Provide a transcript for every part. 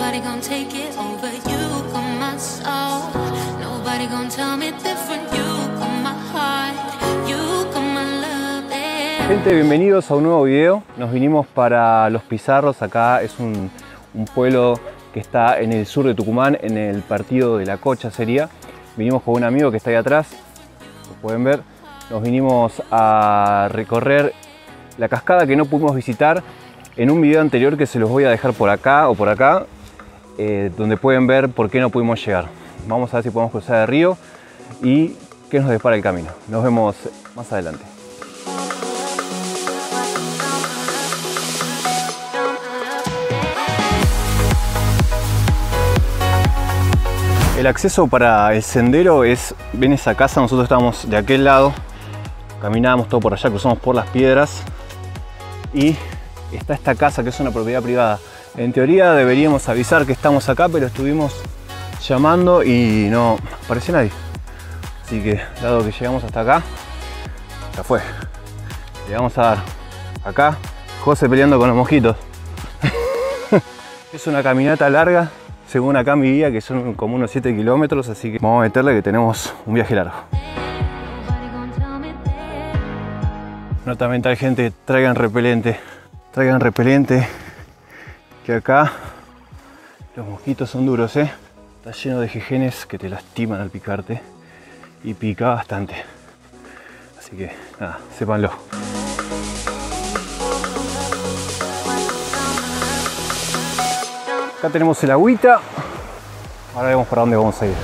Nobody gonna take it over you, got my soul. Nobody gonna tell me different. You got my heart, you got my love. Gente, bienvenidos a un nuevo video. Nos vinimos para Los Pizarros. Acá es un pueblo que está en el sur de Tucumán, en el partido de La Cocha sería. Vinimos con un amigo que está ahí atrás, lo pueden ver. Nos vinimos a recorrer la cascada que no pudimos visitar en un video anterior que se los voy a dejar por acá o por acá, donde pueden ver por qué no pudimos llegar. Vamos a ver si podemos cruzar el río y qué nos depara el camino. Nos vemos más adelante. El acceso para el sendero es, ven esa casa, nosotros estábamos de aquel lado, caminábamos todo por allá, cruzamos por las piedras y está esta casa que es una propiedad privada. En teoría deberíamos avisar que estamos acá, pero estuvimos llamando y no aparece nadie. Así que dado que llegamos hasta acá, ya fue. Le vamos a dar acá, José peleando con los mosquitos. Es una caminata larga. Según acá mi guía, que son como unos 7 kilómetros, así que vamos a meterle que tenemos un viaje largo. Nota mental, gente, traigan repelente, que acá los mosquitos son duros, está lleno de jejenes que te lastiman al picarte y pica bastante, así que nada, sépanlo. Acá tenemos el agüita. Ahora vemos para dónde vamos a ir.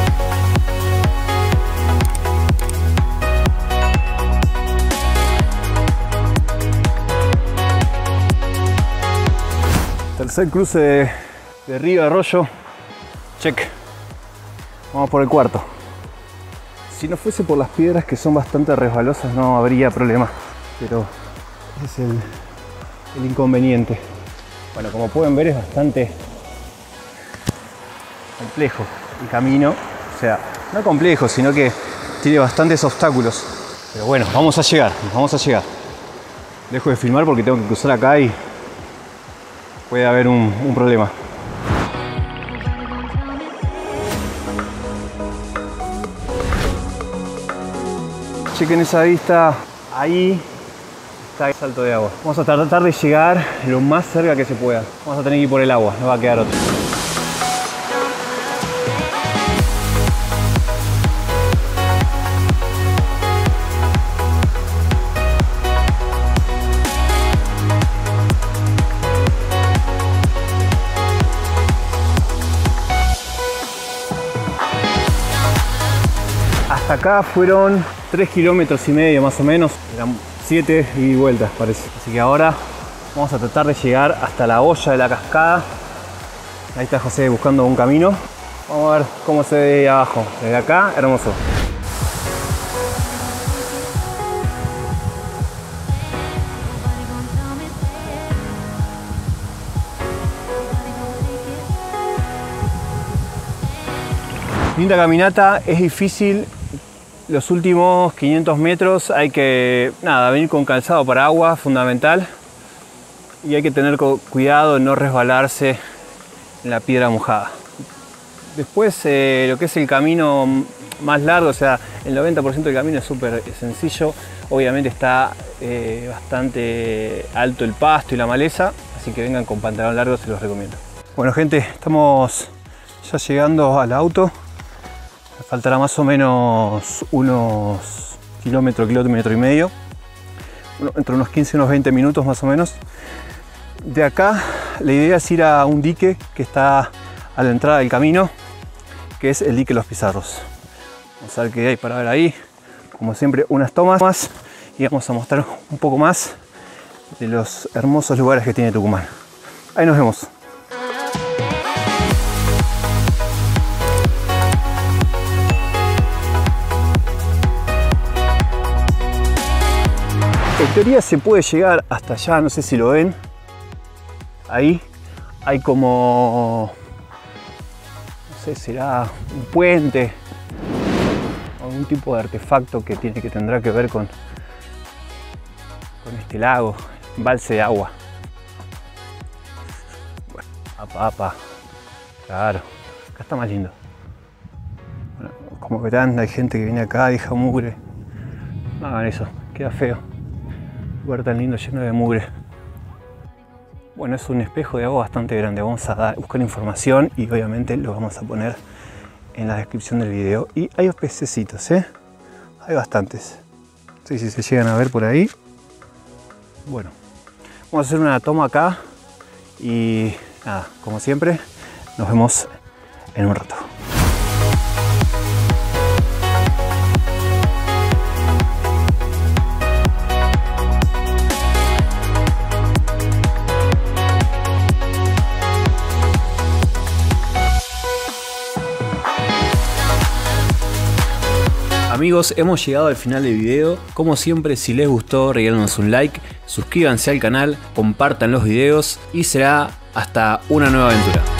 Tercer cruce de río, arroyo. Check. Vamos por el cuarto. Si no fuese por las piedras que son bastante resbalosas no habría problema. Pero ese es el inconveniente. Bueno, como pueden ver es bastante complejo el camino, o sea, no complejo, sino que tiene bastantes obstáculos. Pero bueno, vamos a llegar. Dejo de filmar porque tengo que cruzar acá y puede haber un problema. Chequen esa vista, ahí está el salto de agua. Vamos a tratar de llegar lo más cerca que se pueda. Vamos a tener que ir por el agua, no va a quedar otro. Hasta acá fueron 3,5 kilómetros más o menos. Eran 7 y vueltas parece. Así que ahora vamos a tratar de llegar hasta la hoya de la cascada. Ahí está José buscando un camino. Vamos a ver cómo se ve abajo. Desde acá, hermoso. Linda caminata, es difícil. Los últimos 500 metros hay que venir con calzado para agua, fundamental. Y hay que tener cuidado de no resbalarse en la piedra mojada. Después lo que es el camino más largo, o sea, el 90% del camino es súper sencillo. Obviamente está bastante alto el pasto y la maleza, así que vengan con pantalón largo, se los recomiendo. Bueno gente, estamos ya llegando al auto. Faltará más o menos unos kilómetro y medio, entre unos 15 y unos 20 minutos más o menos. De acá la idea es ir a un dique que está a la entrada del camino, que es el dique Los Pizarros. Vamos a ver qué hay para ver ahí. Como siempre, unas tomas más y vamos a mostrar un poco más de los hermosos lugares que tiene Tucumán. Ahí nos vemos. En teoría se puede llegar hasta allá, no sé si lo ven. Ahí hay como, no sé, será un puente, algún tipo de artefacto que tendrá que ver con este lago, embalse de agua. Bueno, apa. Claro, acá está más lindo. Bueno, como verán, hay gente que viene acá, deja mugre. No hagan eso, queda feo. Un lugar tan lindo lleno de mugre. Bueno, es un espejo de agua bastante grande. Vamos a buscar información y obviamente lo vamos a poner en la descripción del video. Y hay pececitos, ¿eh? Hay bastantes. No sé si se llegan a ver por ahí. Bueno, vamos a hacer una toma acá y nada, como siempre, nos vemos en un rato. Amigos, hemos llegado al final del video. Como siempre, si les gustó, regálenos un like, suscríbanse al canal, compartan los videos y será hasta una nueva aventura.